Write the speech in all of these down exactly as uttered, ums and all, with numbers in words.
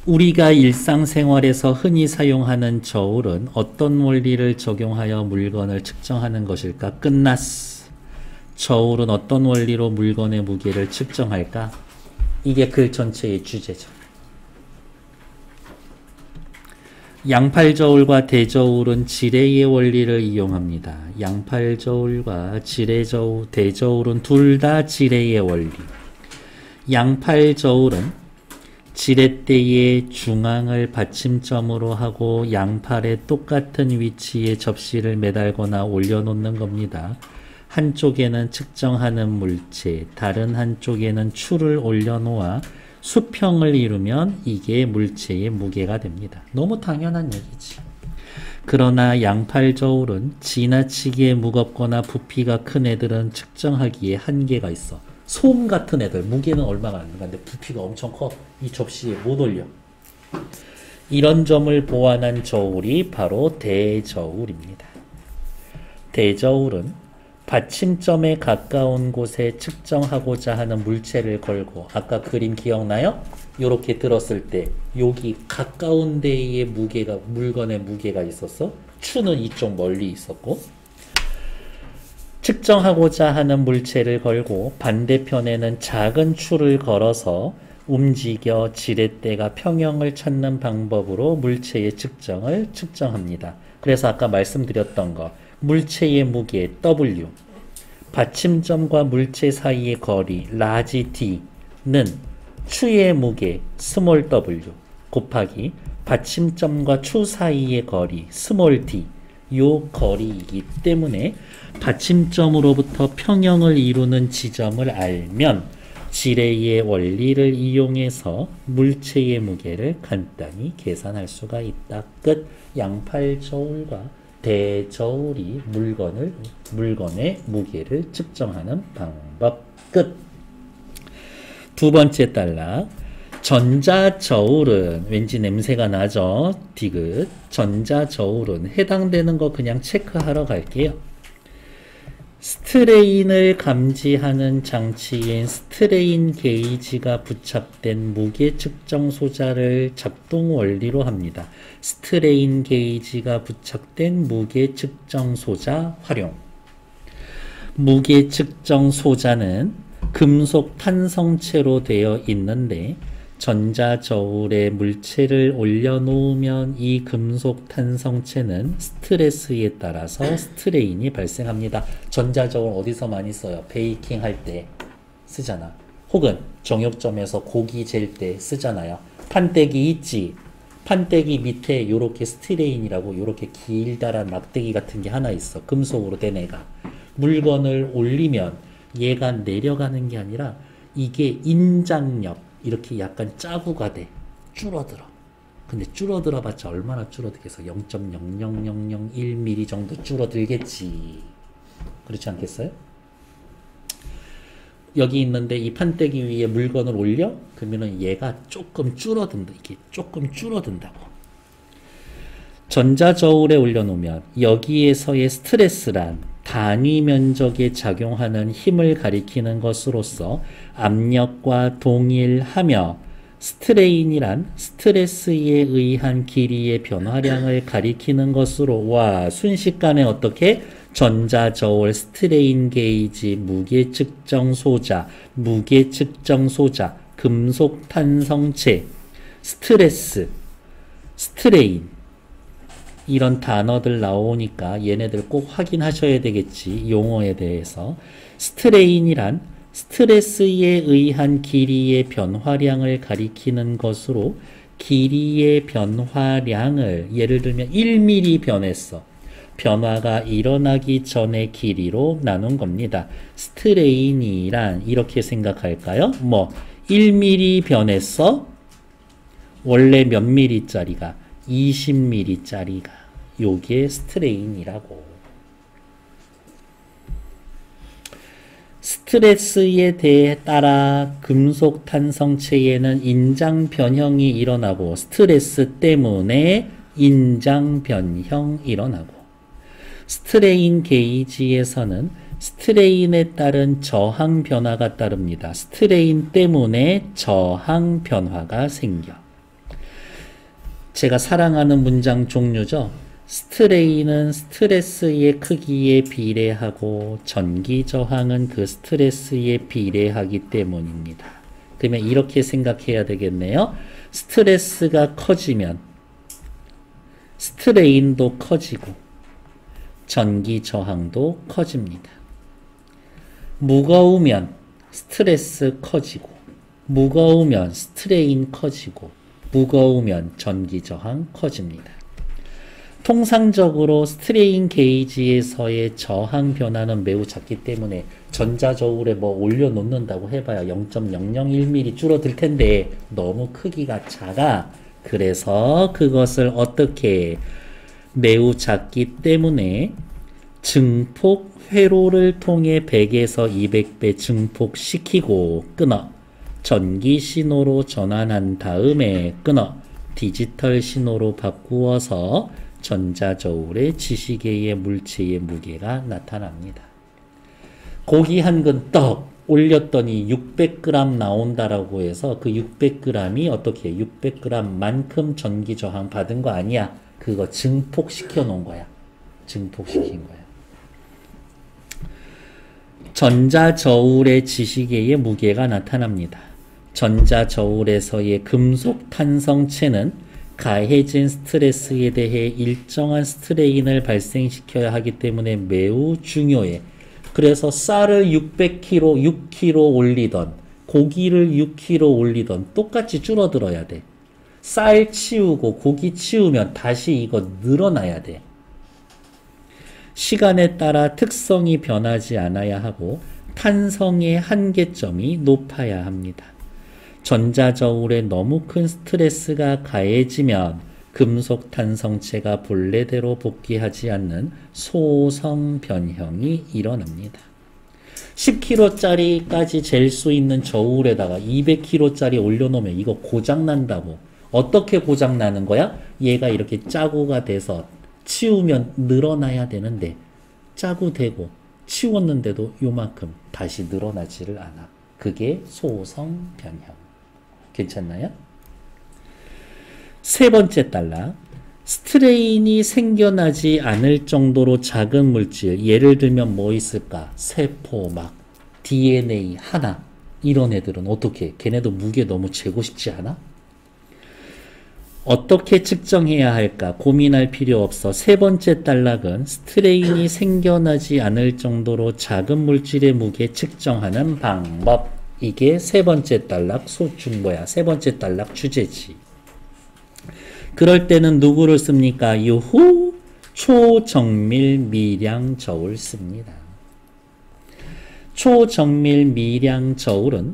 우리가 일상생활에서 흔히 사용하는 저울은 어떤 원리를 적용하여 물건을 측정하는 것일까? 끝났어. 저울은 어떤 원리로 물건의 무게를 측정할까? 이게 글 전체의 주제죠. 양팔저울과 대저울은 지뢰의 원리를 이용합니다. 양팔저울과 지뢰저울, 대저울은 둘 다 지뢰의 원리. 양팔저울은 지렛대의 중앙을 받침점으로 하고 양팔에 똑같은 위치에 접시를 매달거나 올려놓는 겁니다. 한쪽에는 측정하는 물체, 다른 한쪽에는 추를 올려놓아 수평을 이루면 이게 물체의 무게가 됩니다. 너무 당연한 얘기지. 그러나 양팔저울은 지나치게 무겁거나 부피가 큰 애들은 측정하기에 한계가 있어. 솜 같은 애들 무게는 얼마가 안 되는데 부피가 엄청 커. 이 접시에 못 올려. 이런 점을 보완한 저울이 바로 대저울입니다. 대저울은 받침점에 가까운 곳에 측정하고자 하는 물체를 걸고, 아까 그림 기억나요? 이렇게 들었을 때 여기 가까운 데에 무게가, 물건의 무게가 있었어. 추는 이쪽 멀리 있었고, 측정하고자 하는 물체를 걸고 반대편에는 작은 추를 걸어서 움직여 지렛대가 평형을 찾는 방법으로 물체의 측정을 측정합니다. 그래서 아까 말씀드렸던 거, 물체의 무게 W, 받침점과 물체 사이의 거리 라지 D는 추의 무게 스몰 w 곱하기 받침점과 추 사이의 거리 스몰 d, 요 거리이기 때문에 받침점으로부터 평형을 이루는 지점을 알면 지뢰의 원리를 이용해서 물체의 무게를 간단히 계산할 수가 있다. 끝. 양팔저울과 대저울이 물건을, 물건의 무게를 측정하는 방법. 끝. 두 번째 단락. 전자저울은 왠지 냄새가 나죠? 디귿. 전자저울은 해당되는 거 그냥 체크하러 갈게요. 스트레인을 감지하는 장치인 스트레인 게이지가 부착된 무게 측정 소자를 작동 원리로 합니다. 스트레인 게이지가 부착된 무게 측정 소자 활용. 무게 측정 소자는 금속 탄성체로 되어 있는데 전자저울에 물체를 올려놓으면 이 금속 탄성체는 스트레스에 따라서 스트레인이 발생합니다. 전자저울 어디서 많이 써요? 베이킹 할 때 쓰잖아. 혹은 정육점에서 고기 젤 때 쓰잖아요. 판때기 있지? 판때기 밑에 이렇게 스트레인이라고 이렇게 길다란 막대기 같은 게 하나 있어. 금속으로 된 애가. 물건을 올리면 얘가 내려가는 게 아니라 이게 인장력, 이렇게 약간 짜구가 돼. 줄어들어. 근데 줄어들어 봤자 얼마나 줄어들겠어? 영 점 영영영영일 밀리미터 정도 줄어들겠지. 그렇지 않겠어요? 여기 있는데 이 판때기 위에 물건을 올려? 그러면은 얘가 조금 줄어든다. 이게 조금 줄어든다고. 전자저울에 올려놓으면 여기에서의 스트레스란 단위 면적에 작용하는 힘을 가리키는 것으로서 압력과 동일하며 스트레인이란 스트레스에 의한 길이의 변화량을 가리키는 것으로, 와, 순식간에 어떻게 전자저울 스트레인 게이지 무게 측정 소자, 무게 측정 소자, 금속 탄성체, 스트레스, 스트레인 이런 단어들 나오니까 얘네들 꼭 확인하셔야 되겠지. 용어에 대해서. 스트레인이란 스트레스에 의한 길이의 변화량을 가리키는 것으로 길이의 변화량을 예를 들면 일 밀리미터 변했어. 변화가 일어나기 전의 길이로 나눈 겁니다. 스트레인이란 이렇게 생각할까요? 뭐 일 밀리미터 변했어? 원래 몇 밀리미터짜리가? 이십 밀리미터짜리가. 요게 스트레인이라고. 스트레스에 대해 따라 금속 탄성체에는 인장 변형이 일어나고 스트레스 때문에 인장 변형 일어나고, 스트레인 게이지에서는 스트레인에 따른 저항 변화가 따릅니다. 스트레인 때문에 저항 변화가 생겨. 제가 사랑하는 문장 종류죠. 스트레인은 스트레스의 크기에 비례하고 전기 저항은 그 스트레스에 비례하기 때문입니다. 그러면 이렇게 생각해야 되겠네요. 스트레스가 커지면 스트레인도 커지고 전기 저항도 커집니다. 무거우면 스트레스 커지고 무거우면 스트레인 커지고 무거우면 전기 저항 커집니다. 통상적으로 스트레인 게이지에서의 저항 변화는 매우 작기 때문에 전자저울에 뭐 올려놓는다고 해봐야 영 점 영영일 밀리미터 줄어들 텐데 너무 크기가 작아. 그래서 그것을 어떻게 매우 작기 때문에 증폭 회로를 통해 백에서 이백 배 증폭시키고 끊어 전기 신호로 전환한 다음에 끊어 디지털 신호로 바꾸어서 전자저울의 지시계의 물체의 무게가 나타납니다. 고기 한 근 떡 올렸더니 육백 그램 나온다라고 해서 그 육백 그램이 어떻게 육백 그램만큼 전기 저항 받은 거 아니야. 그거 증폭시켜 놓은 거야. 증폭시킨 거야. 전자저울의 지시계의 무게가 나타납니다. 전자저울에서의 금속 탄성체는 가해진 스트레스에 대해 일정한 스트레인을 발생시켜야 하기 때문에 매우 중요해. 그래서 쌀을 육백 킬로그램, 육 킬로그램 올리던 고기를 육 킬로그램 올리던 똑같이 줄어들어야 돼. 쌀 치우고 고기 치우면 다시 이거 늘어나야 돼. 시간에 따라 특성이 변하지 않아야 하고 탄성의 한계점이 높아야 합니다. 전자저울에 너무 큰 스트레스가 가해지면 금속 탄성체가 본래대로 복귀하지 않는 소성 변형이 일어납니다. 십 킬로그램짜리까지 잴 수 있는 저울에다가 이백 킬로그램짜리 올려놓으면 이거 고장난다고. 어떻게 고장나는 거야? 얘가 이렇게 짜고가 돼서 치우면 늘어나야 되는데 짜고 되고 치웠는데도 요만큼 다시 늘어나지를 않아. 그게 소성 변형. 괜찮나요? 세 번째 단락. 스트레인이 생겨나지 않을 정도로 작은 물질, 예를 들면 뭐 있을까? 세포, 막 디엔에이 하나, 이런 애들은 어떻게? 걔네도 무게 너무 재고 싶지 않아? 어떻게 측정해야 할까? 고민할 필요 없어. 세 번째 단락은 스트레인이 생겨나지 않을 정도로 작은 물질의 무게 측정하는 방법. 이게 세 번째 단락 소중 뭐야? 세 번째 단락 주제지. 그럴 때는 누구를 씁니까? 유후 초정밀 미량 저울 씁니다. 초정밀 미량 저울은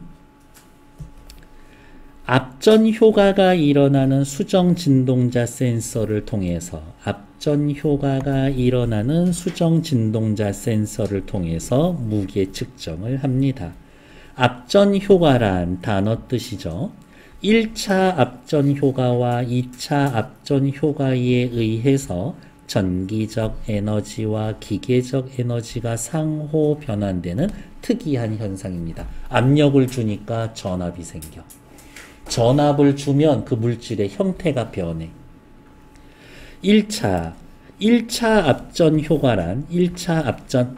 앞전 효과가 일어나는 수정 진동자 센서를 통해서 앞전 효과가 일어나는 수정 진동자 센서를 통해서 무게 측정을 합니다. 앞전 효과란 단어 뜻이죠. 일 차 앞전 효과와 이 차 앞전 효과에 의해서 전기적 에너지와 기계적 에너지가 상호 변환되는 특이한 현상입니다. 압력을 주니까 전압이 생겨. 전압을 주면 그 물질의 형태가 변해. 일 차, 일 차 앞전 효과란 일 차 앞전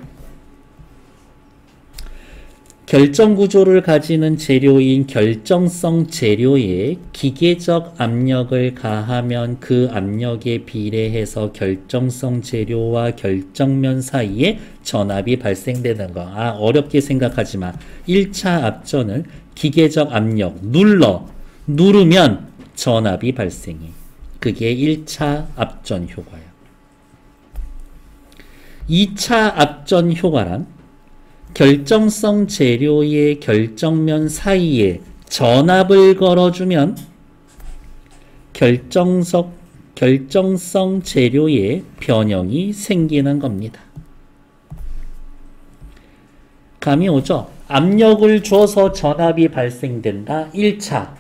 결정 구조를 가지는 재료인 결정성 재료에 기계적 압력을 가하면 그 압력에 비례해서 결정성 재료와 결정면 사이에 전압이 발생되는 거. 아, 어렵게 생각하지 마. 일 차 앞전은 기계적 압력, 눌러, 누르면 전압이 발생해. 그게 일 차 앞전 효과야. 이 차 앞전 효과란 결정성 재료의 결정면 사이에 전압을 걸어주면 결정석, 결정성 재료의 변형이 생기는 겁니다. 감이 오죠? 압력을 줘서 전압이 발생된다. 일 차.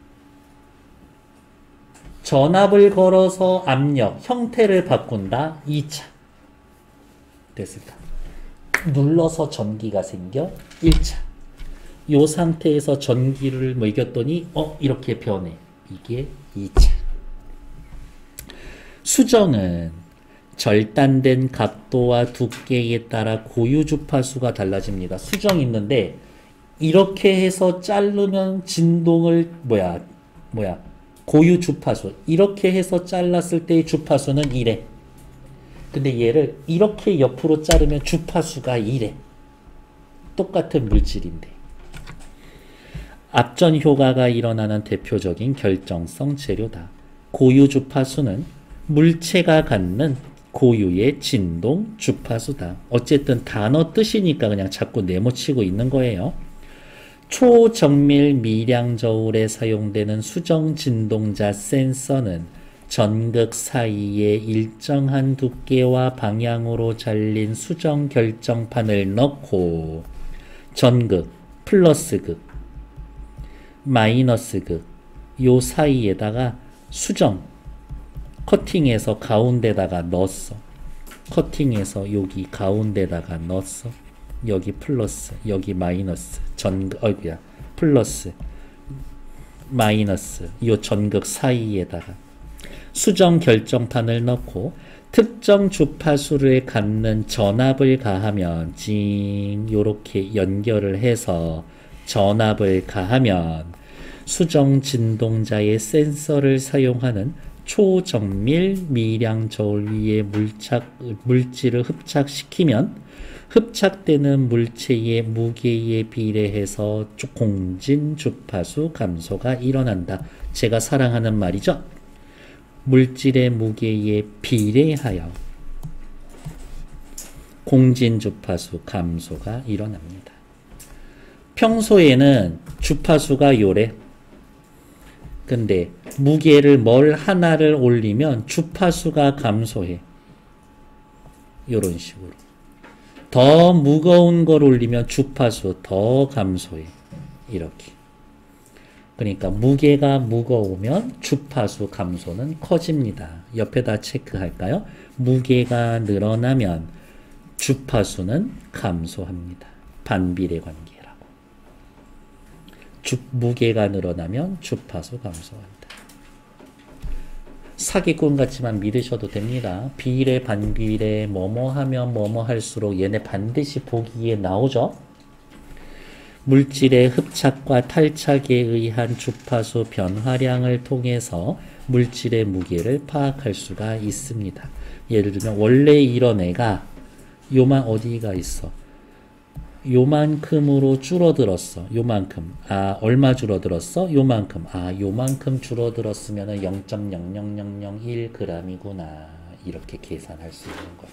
전압을 걸어서 압력, 형태를 바꾼다. 이 차. 됐을까? 눌러서 전기가 생겨. 일 차. 요 상태에서 전기를 먹였더니 어 이렇게 변해. 이게 이 차. 수정은 절단된 각도와 두께에 따라 고유 주파수가 달라집니다. 수정 있는데 이렇게 해서 자르면 진동을 뭐야 뭐야 고유 주파수 이렇게 해서 잘랐을 때의 주파수는 이래. 근데 얘를 이렇게 옆으로 자르면 주파수가 이래. 똑같은 물질인데. 압전 효과가 일어나는 대표적인 결정성 재료다. 고유 주파수는 물체가 갖는 고유의 진동 주파수다. 어쨌든 단어 뜻이니까 그냥 자꾸 네모치고 있는 거예요. 초정밀 미량 저울에 사용되는 수정 진동자 센서는 전극 사이에 일정한 두께와 방향으로 잘린 수정 결정판을 넣고 전극, 플러스 극, 마이너스 극, 요 사이에다가 수정, 커팅해서 가운데다가 넣었어. 커팅해서 여기 가운데다가 넣었어. 여기 플러스, 여기 마이너스, 전극, 어이구야, 플러스, 마이너스, 요 전극 사이에다가 수정 결정판을 넣고 특정 주파수를 갖는 전압을 가하면 징 요렇게 연결을 해서 전압을 가하면 수정 진동자의 센서를 사용하는 초정밀 미량 저울 위에 물착, 물질을 흡착시키면 흡착되는 물체의 무게에 비례해서 공진 주파수 감소가 일어난다. 제가 사랑하는 말이죠. 물질의 무게에 비례하여 공진 주파수 감소가 일어납니다. 평소에는 주파수가 요래. 근데 무게를 뭘 하나를 올리면 주파수가 감소해. 요런 식으로. 더 무거운 걸 올리면 주파수 더 감소해. 이렇게. 그러니까 무게가 무거우면 주파수 감소는 커집니다. 옆에다 체크할까요? 무게가 늘어나면 주파수는 감소합니다. 반비례 관계라고. 주, 무게가 늘어나면 주파수 감소한다. 사기꾼 같지만 믿으셔도 됩니다. 비례, 반비례, 뭐뭐 하면 뭐뭐 할수록 얘네 반드시 보기에 나오죠. 물질의 흡착과 탈착에 의한 주파수 변화량을 통해서 물질의 무게를 파악할 수가 있습니다. 예를 들면 원래 이런 애가 요만 어디가 있어? 요만큼으로 줄어들었어. 요만큼. 아, 얼마 줄어들었어? 요만큼. 아, 요만큼 줄어들었으면 영 점 영영영영일 그램이구나. 이렇게 계산할 수 있는 거라고.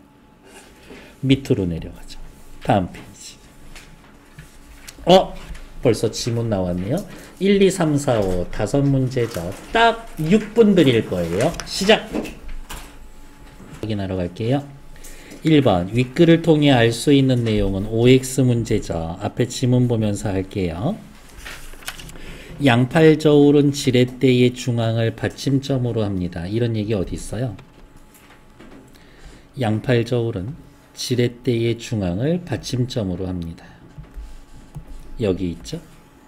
밑으로 내려가죠. 다음 페이지. 어? 벌써 지문 나왔네요. 일, 이, 삼, 사, 오 다섯 문제죠. 딱 육 분 드릴 거예요. 시작! 확인하러 갈게요. 일 번 윗글을 통해 알 수 있는 내용은 오 엑스 문제죠. 앞에 지문 보면서 할게요. 양팔 저울은 지렛대의 중앙을 받침점으로 합니다. 이런 얘기 어디 있어요? 양팔 저울은 지렛대의 중앙을 받침점으로 합니다. 여기 있죠.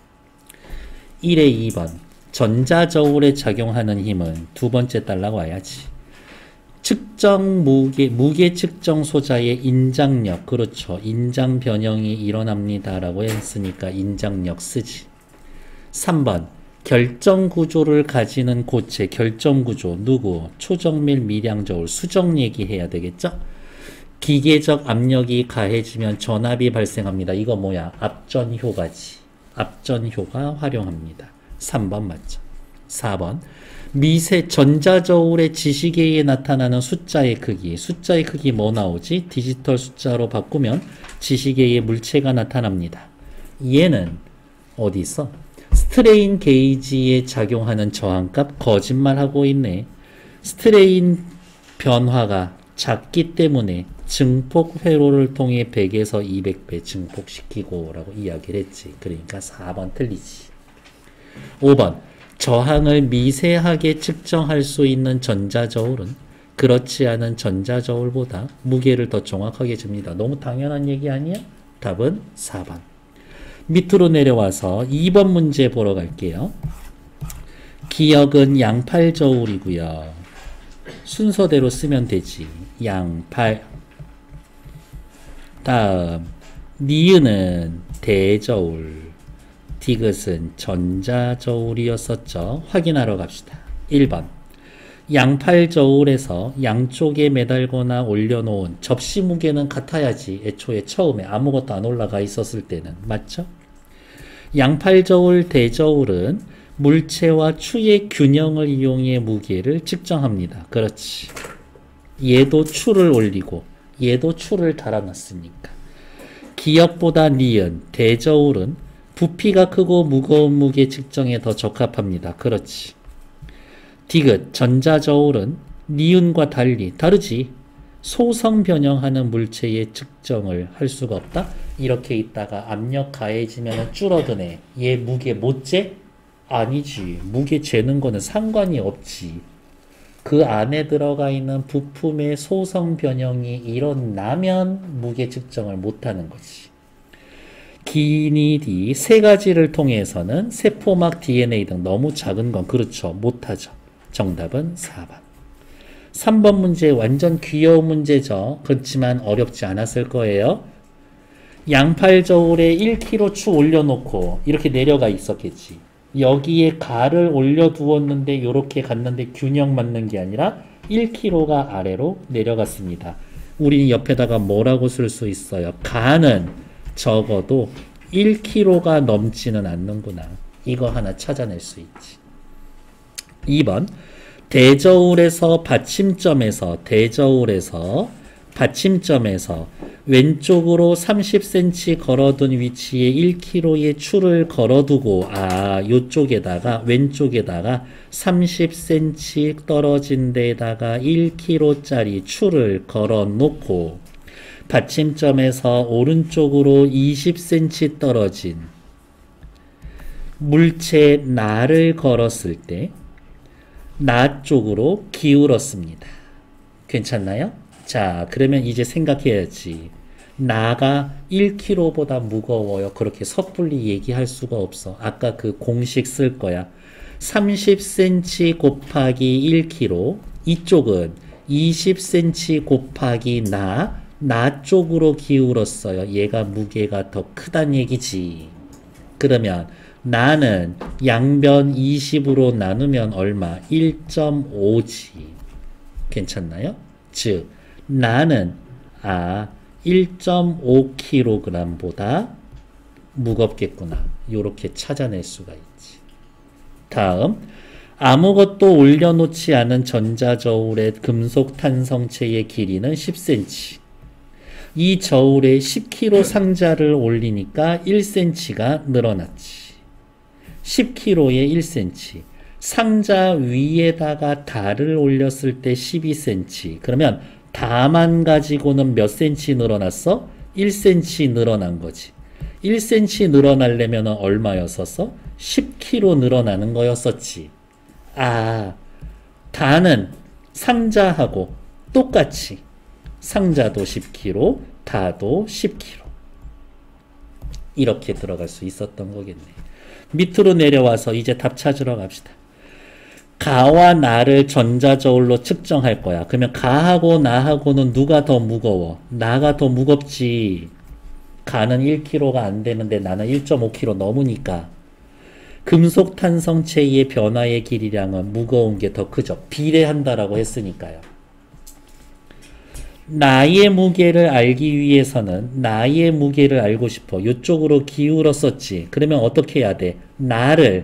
일에 이 번 전자저울에 작용하는 힘은 두 번째 달라고 와야지. 측정 무게, 무게 측정 소자의 인장력, 그렇죠. 인장 변형이 일어납니다. 라고 했으니까 인장력 쓰지. 삼 번 결정 구조를 가지는 고체, 결정 구조, 누구? 초정밀 미량 저울, 수정 얘기해야 되겠죠? 기계적 압력이 가해지면 전압이 발생합니다. 이거 뭐야? 압전 효과지. 압전 효과 활용합니다. 삼 번 맞죠. 사 번 미세 전자저울의 지시계에 나타나는 숫자의 크기. 숫자의 크기 뭐 나오지? 디지털 숫자로 바꾸면 지시계에 물체가 나타납니다. 얘는 어디 있어? 스트레인 게이지에 작용하는 저항값. 거짓말하고 있네. 스트레인 변화가 작기 때문에 증폭 회로를 통해 백에서 이백 배 증폭시키고 라고 이야기를 했지. 그러니까 사 번 틀리지. 오 번 저항을 미세하게 측정할 수 있는 전자저울은 그렇지 않은 전자저울보다 무게를 더 정확하게 줍니다. 너무 당연한 얘기 아니야? 답은 사 번. 밑으로 내려와서 이 번 문제 보러 갈게요. 기역은 양팔 저울이고요. 순서대로 쓰면 되지. 양팔. 다음 니은은 대저울, 디귿은 전자저울이었었죠. 확인하러 갑시다. 일 번 양팔저울에서 양쪽에 매달거나 올려놓은 접시 무게는 같아야지. 애초에 처음에 아무것도 안 올라가 있었을 때는. 맞죠? 양팔저울, 대저울은 물체와 추의 균형을 이용해 무게를 측정합니다. 그렇지. 얘도 추를 올리고 얘도 추를 달아놨으니까. 기역보다 니은, 대저울은 부피가 크고 무거운 무게 측정에 더 적합합니다. 그렇지. 디귿, 전자저울은 니은과 달리 다르지. 소성 변형하는 물체의 측정을 할 수가 없다. 이렇게 있다가 압력 가해지면 줄어드네. 얘 무게 못 재? 아니지. 무게 재는 거는 상관이 없지. 그 안에 들어가 있는 부품의 소성 변형이 일어나면 무게 측정을 못하는 거지. 기니디 세 가지를 통해서는 세포막 디엔에이 등 너무 작은 건 그렇죠. 못하죠. 정답은 사 번. 삼 번 문제 완전 귀여운 문제죠. 그렇지만 어렵지 않았을 거예요. 양팔저울에 일 킬로그램 추 올려놓고 이렇게 내려가 있었겠지. 여기에 가를 올려두었는데 이렇게 갔는데 균형 맞는 게 아니라 일 킬로그램가 아래로 내려갔습니다. 우리 옆에다가 뭐라고 쓸 수 있어요? 가는 적어도 일 킬로그램가 넘지는 않는구나. 이거 하나 찾아낼 수 있지. 이 번 대저울에서 받침점에서 대저울에서 받침점에서 왼쪽으로 삼십 센티미터 걸어둔 위치에 일 킬로그램의 추를 걸어두고 아 요쪽에다가 왼쪽에다가 삼십 센티미터 떨어진 데다가 일 킬로그램짜리 추를 걸어 놓고 받침점에서 오른쪽으로 이십 센티미터 떨어진 물체 나를 걸었을 때 나 쪽으로 기울었습니다. 괜찮나요? 자, 그러면 이제 생각해야지. 나가 일 킬로그램보다 무거워요. 그렇게 섣불리 얘기할 수가 없어. 아까 그 공식 쓸 거야. 삼십 센티미터 곱하기 일 킬로그램. 이쪽은 이십 센티미터 곱하기 나. 나 쪽으로 기울었어요. 얘가 무게가 더 크단 얘기지. 그러면 나는 양변 이십으로 나누면 얼마? 일 점 오지. 괜찮나요? 즉 나는 아 일 점 오 킬로그램보다 무겁겠구나. 요렇게 찾아낼 수가 있지. 다음 아무것도 올려놓지 않은 전자저울의 금속 탄성체의 길이는 십 센티미터. 이 저울에 십 킬로그램 상자를 올리니까 일 센티미터가 늘어났지. 십 킬로그램에 일 센티미터. 상자 위에다가 달을 올렸을 때 십이 센티미터. 그러면 다만 가지고는 몇 센티미터 늘어났어? 일 센티미터 늘어난 거지. 일 센티미터 늘어나려면 얼마였었어? 십 킬로그램 늘어나는 거였었지. 아, 다는 상자하고 똑같이 상자도 십 킬로그램, 다도 십 킬로그램. 이렇게 들어갈 수 있었던 거겠네. 밑으로 내려와서 이제 답 찾으러 갑시다. 가와 나를 전자저울로 측정할 거야. 그러면 가하고 나하고는 누가 더 무거워? 나가 더 무겁지. 가는 일 킬로그램가 안 되는데 나는 일 점 오 킬로그램 넘으니까. 금속 탄성체의 변화의 길이량은 무거운 게 더 크죠. 비례한다라고 했으니까요. 나의 무게를 알기 위해서는 나의 무게를 알고 싶어. 이쪽으로 기울었었지. 그러면 어떻게 해야 돼? 나를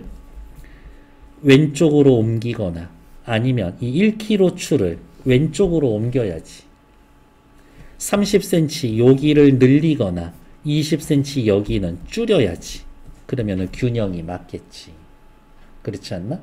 왼쪽으로 옮기거나 아니면 이 일 킬로그램 추를 왼쪽으로 옮겨야지. 삼십 센티미터 여기를 늘리거나 이십 센티미터 여기는 줄여야지. 그러면 균형이 맞겠지. 그렇지 않나?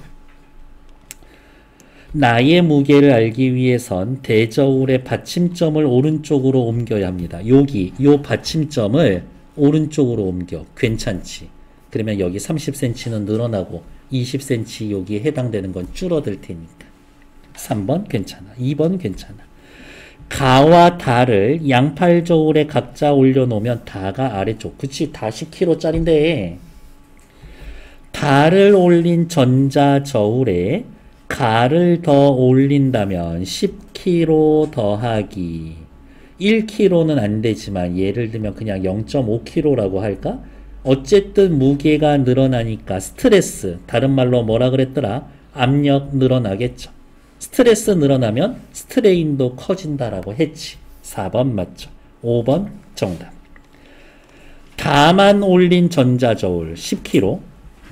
나의 무게를 알기 위해선 대저울의 받침점을 오른쪽으로 옮겨야 합니다. 여기 요 받침점을 오른쪽으로 옮겨. 괜찮지? 그러면 여기 삼십 센티미터는 늘어나고 이십 센티미터 여기에 해당되는 건 줄어들 테니까. 삼 번 괜찮아. 이 번 괜찮아. 가와 다를 양팔저울에 각자 올려놓으면 다가 아래쪽. 그치? 다 십 킬로그램짜리인데 다를 올린 전자저울에 가를 더 올린다면 십 킬로그램 더하기 일 킬로그램는 안 되지만 예를 들면 그냥 영 점 오 킬로그램라고 할까? 어쨌든 무게가 늘어나니까 스트레스, 다른 말로 뭐라 그랬더라? 압력 늘어나겠죠. 스트레스 늘어나면 스트레인도 커진다라고 했지. 사 번 맞죠. 오 번 정답. 다만 올린 전자저울 십 킬로그램,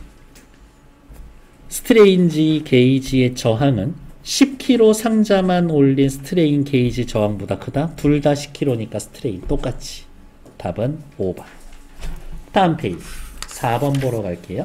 스트레인지 게이지의 저항은 십 킬로그램 상자만 올린 스트레인 게이지 저항보다 크다? 둘 다 십 킬로그램니까 스트레인 똑같이. 답은 오 번. 다음 페이지 사 번 보러 갈게요.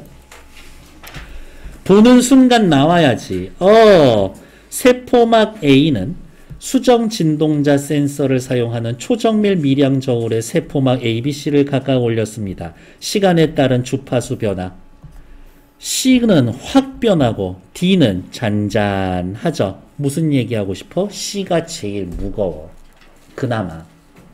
보는 순간 나와야지. 어, 세포막 A는 수정 진동자 센서를 사용하는 초정밀 미량 저울에 세포막 에이비씨를 각각 올렸습니다. 시간에 따른 주파수 변화. C는 확 변하고 D는 잔잔하죠. 무슨 얘기하고 싶어? C가 제일 무거워. 그나마.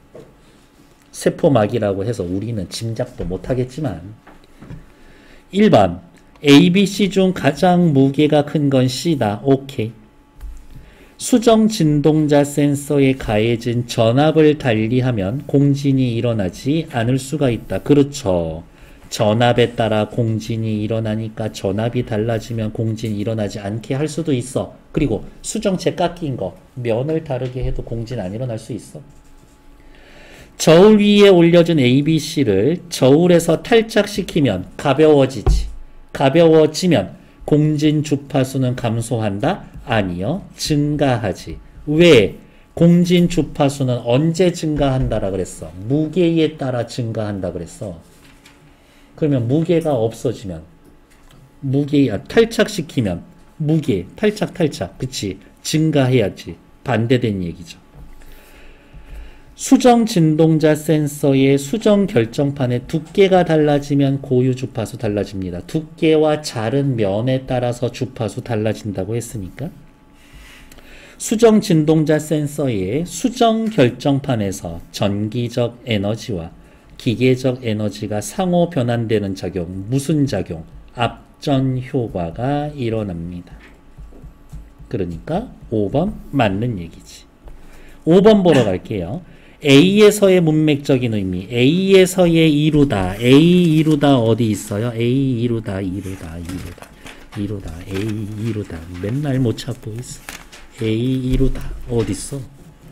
세포막이라고 해서 우리는 짐작도 못하겠지만. 일 번 에이비씨 중 가장 무게가 큰 건 C다. 오케이. 수정 진동자 센서에 가해진 전압을 달리하면 공진이 일어나지 않을 수가 있다. 그렇죠. 전압에 따라 공진이 일어나니까 전압이 달라지면 공진이 일어나지 않게 할 수도 있어. 그리고 수정체 깎인 거 면을 다르게 해도 공진 안 일어날 수 있어. 저울 위에 올려준 에이비씨를 저울에서 탈착시키면 가벼워지지. 가벼워지면 공진 주파수는 감소한다? 아니요. 증가하지. 왜? 공진 주파수는 언제 증가한다라 그랬어? 무게에 따라 증가한다 그랬어. 그러면 무게가 없어지면 무게 아, 탈착시키면 무게 탈착 탈착 그치 증가해야지. 반대된 얘기죠. 수정 진동자 센서의 수정 결정판의 두께가 달라지면 고유 주파수 달라집니다. 두께와 자른 면에 따라서 주파수 달라진다고 했으니까 수정 진동자 센서의 수정 결정판에서 전기적 에너지와 기계적 에너지가 상호 변환되는 작용, 무슨 작용? 압전 효과가 일어납니다. 그러니까 오 번 맞는 얘기지. 오 번 보러 갈게요. A에서의 문맥적인 의미. A에서의 이루다. A 이루다 어디 있어요? A 이루다, 이루다, 이루다, 이루다, A 이루다. 맨날 못 찾고 있어. A 이루다 어디 있어?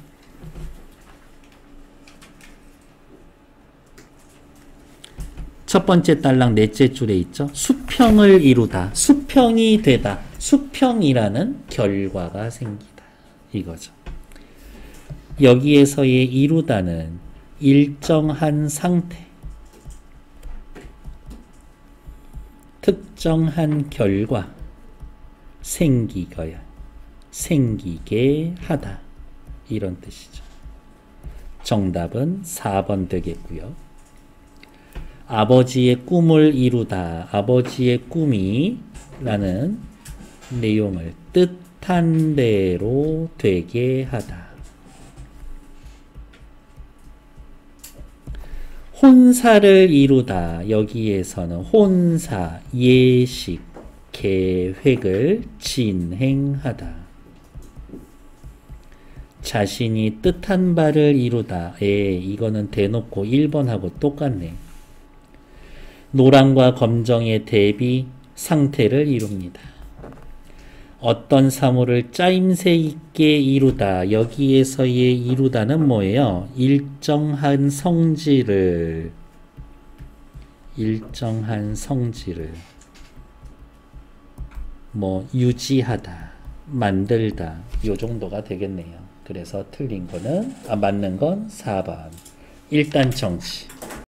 첫 번째 딸랑 넷째 줄에 있죠. 수평을 이루다. 수평이 되다. 수평이라는 결과가 생기다. 이거죠. 여기에서의 이루다는 일정한 상태, 특정한 결과, 생기거야, 생기게 하다. 이런 뜻이죠. 정답은 사 번 되겠고요. 아버지의 꿈을 이루다. 아버지의 꿈이 라는 내용을 뜻한 대로 되게 하다. 혼사를 이루다. 여기에서는 혼사, 예식, 계획을 진행하다. 자신이 뜻한 바를 이루다. 예, 이거는 대놓고 일 번하고 똑같네. 노랑과 검정의 대비 상태를 이룹니다. 어떤 사물을 짜임새 있게 이루다. 여기에서의 이루다는 뭐예요? 일정한 성질을 일정한 성질을 뭐 유지하다, 만들다 요 정도가 되겠네요. 그래서 틀린 거는 아 맞는 건 사 번. 일단 정치.